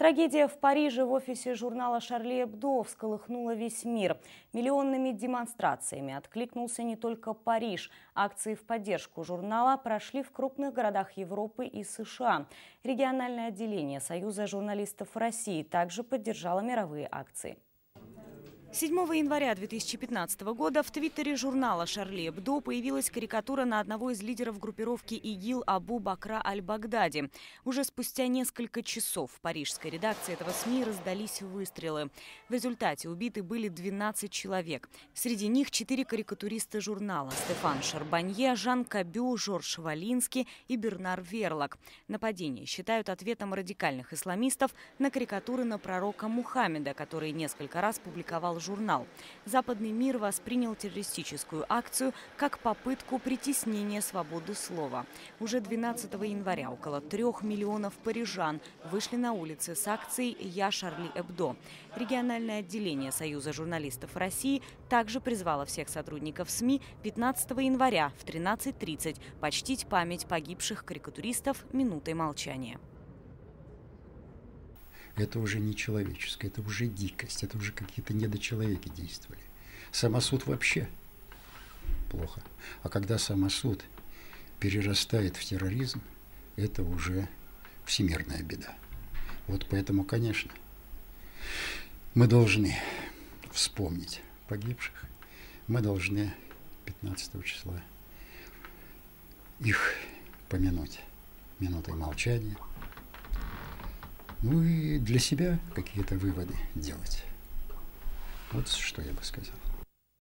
Трагедия в Париже в офисе журнала «Шарли Эбдо» всколыхнула весь мир. Миллионными демонстрациями откликнулся не только Париж. Акции в поддержку журнала прошли в крупных городах Европы и США. Региональное отделение Союза журналистов России также поддержало мировые акции. 7 января 2015 года в твиттере журнала «Шарли Эбдо» появилась карикатура на одного из лидеров группировки ИГИЛ Абу Бакра аль-Багдади. Уже спустя несколько часов в парижской редакции этого СМИ раздались выстрелы. В результате убиты были 12 человек. Среди них 4 карикатуриста журнала: Стефан Шарбанье, Жан Кабю, Жорж Валинский и Бернар Верлак. Нападение считают ответом радикальных исламистов на карикатуры на пророка Мухаммеда, которые несколько раз публиковал журнал. Западный мир воспринял террористическую акцию как попытку притеснения свободы слова. Уже 12 января около 3 миллионов парижан вышли на улицы с акцией «Я Шарли Эбдо». Региональное отделение Союза журналистов России также призвало всех сотрудников СМИ 15 января в 13:30 почтить память погибших карикатуристов минутой молчания. Это уже не человеческое, это уже дикость, это уже какие-то недочеловеки действовали. Самосуд вообще плохо. А когда самосуд перерастает в терроризм, это уже всемирная беда. Вот поэтому, конечно, мы должны вспомнить погибших, мы должны 15 числа их помянуть минутой молчания. Ну и для себя какие-то выводы делать. Вот что я бы сказал.